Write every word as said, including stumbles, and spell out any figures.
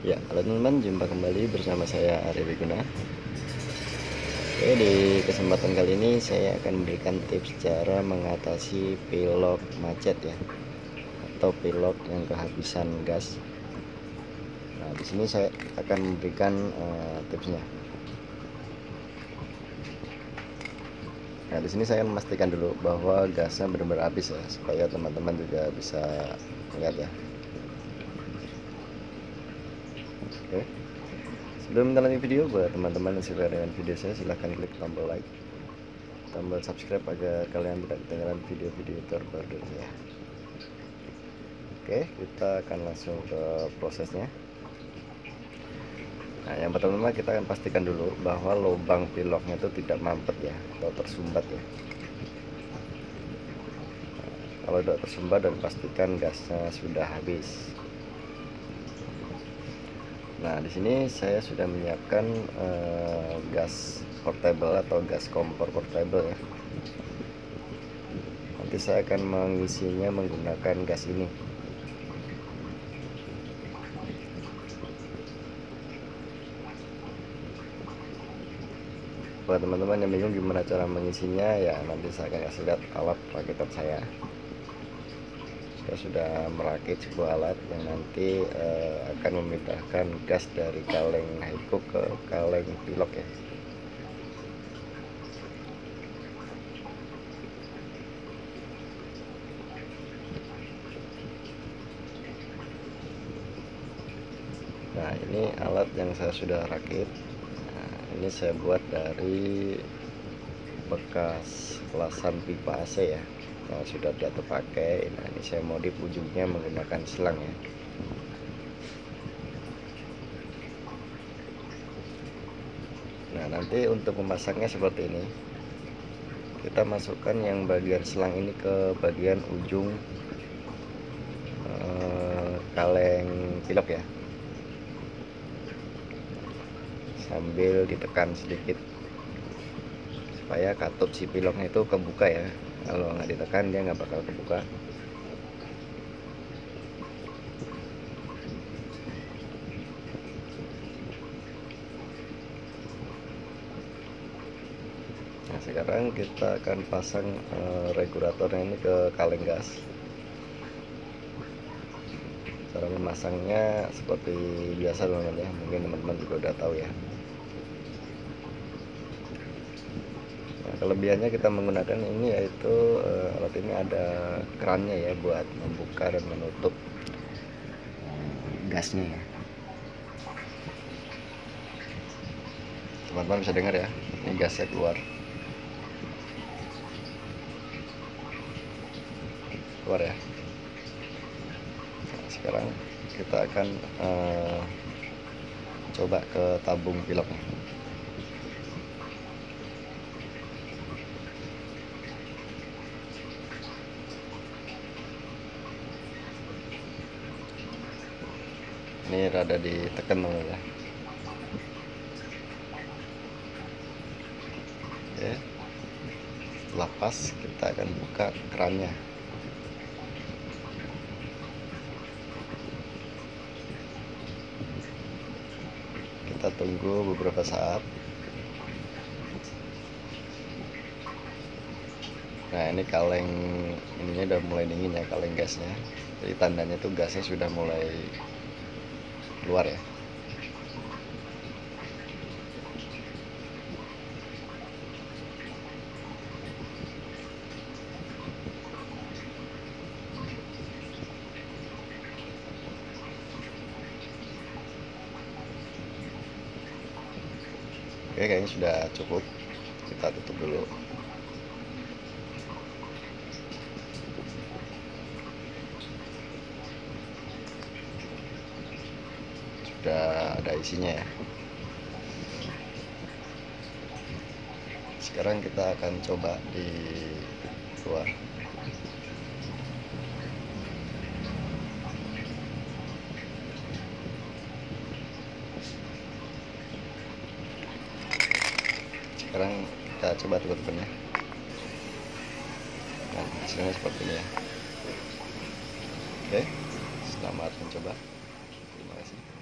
Ya, halo teman-teman, jumpa kembali bersama saya Ari Wiguna. Oke, di kesempatan kali ini saya akan memberikan tips cara mengatasi pilok macet ya, atau pilok yang kehabisan gas. Nah, di sini saya akan memberikan uh, tipsnya. Nah, di sini saya memastikan dulu bahwa gasnya benar-benar habis ya, supaya teman-teman juga bisa lihat ya. Oke. Sebelum menonton video, buat teman-teman yang suka dengan video saya, silahkan klik tombol like, tombol subscribe agar kalian tidak ketinggalan video-video terbaru dari saya. Oke, kita akan langsung ke prosesnya. Nah, yang pertama kita akan pastikan dulu bahwa lubang piloknya itu tidak mampet ya, atau tersumbat ya. Nah, kalau tidak tersumbat, dan pastikan gasnya sudah habis. Nah, di sini saya sudah menyiapkan eh, gas portable atau gas kompor portable ya. Nanti saya akan mengisinya menggunakan gas ini. Buat teman-teman yang bingung gimana cara mengisinya, ya nanti saya akan kasih lihat alat rakitan saya. Saya sudah merakit sebuah alat yang nanti uh, akan memindahkan gas dari kaleng Haiku ke kaleng pilok ya. Nah, ini alat yang saya sudah rakit. Nah, ini saya buat dari bekas kelasan pipa A C ya, yang sudah tidak terpakai. Nah, ini saya modif ujungnya menggunakan selang ya. Nah, nanti untuk memasangnya seperti ini. Kita masukkan yang bagian selang ini ke bagian ujung eh, kaleng pilok ya, sambil ditekan sedikit supaya katup si piloknya itu kebuka ya. Kalau nggak ditekan dia nggak bakal kebuka. Nah, sekarang kita akan pasang uh, regulatornya ini ke kaleng gas. Cara memasangnya seperti biasa teman-teman ya, mungkin teman-teman juga udah tahu ya. Kelebihannya kita menggunakan ini yaitu uh, alat ini ada kerannya ya, buat membuka dan menutup gasnya ya. Teman-teman bisa dengar ya, ini gasnya keluar keluar ya. Nah, sekarang kita akan uh, coba ke tabung piloknya. Ini rada ditekan dulu ya. Oke, setelah pas kita akan buka kerannya. Kita tunggu beberapa saat. Nah, ini kaleng ininya udah mulai dingin ya, kaleng gasnya. Jadi tandanya tuh gasnya sudah mulai keluar ya. Oke, kayaknya sudah cukup. Kita tutup dulu. Sudah ada isinya ya. Sekarang kita akan coba di luar. Sekarang kita coba teman-teman ya. Nah, hasilnya seperti ini ya. Oke, selamat mencoba. Terima kasih.